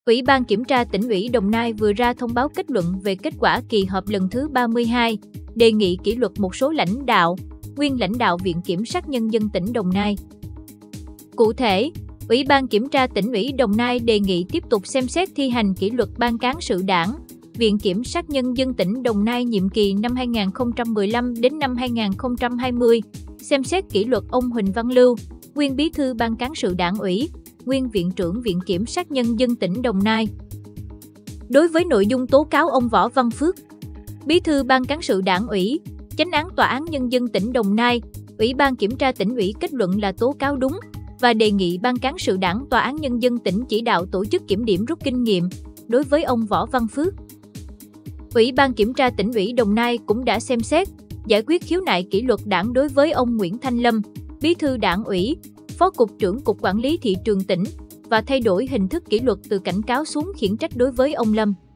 Ủy ban Kiểm tra Tỉnh ủy Đồng Nai vừa ra thông báo kết luận về kết quả kỳ họp lần thứ 32, đề nghị kỷ luật một số lãnh đạo, nguyên lãnh đạo Viện Kiểm sát Nhân dân tỉnh Đồng Nai. Cụ thể, Ủy ban Kiểm tra Tỉnh ủy Đồng Nai đề nghị tiếp tục xem xét thi hành kỷ luật Ban Cán sự Đảng, Viện Kiểm sát Nhân dân tỉnh Đồng Nai nhiệm kỳ năm 2015 đến năm 2020, xem xét kỷ luật ông Huỳnh Văn Lưu, nguyên Bí thư Ban Cán sự Đảng ủy, nguyên Viện trưởng Viện Kiểm sát Nhân dân tỉnh Đồng Nai. Đối với nội dung tố cáo ông Võ Văn Phước, Bí thư Ban Cán sự Đảng ủy, Chánh án Tòa án Nhân dân tỉnh Đồng Nai, Ủy ban Kiểm tra Tỉnh ủy kết luận là tố cáo đúng và đề nghị Ban Cán sự Đảng Tòa án Nhân dân tỉnh chỉ đạo tổ chức kiểm điểm rút kinh nghiệm đối với ông Võ Văn Phước. Ủy ban Kiểm tra Tỉnh ủy Đồng Nai cũng đã xem xét, giải quyết khiếu nại kỷ luật đảng đối với ông Nguyễn Thanh Lâm, Bí thư Đảng ủy, Phó Cục trưởng Cục Quản lý Thị trường tỉnh và thay đổi hình thức kỷ luật từ cảnh cáo xuống khiển trách đối với ông Lâm.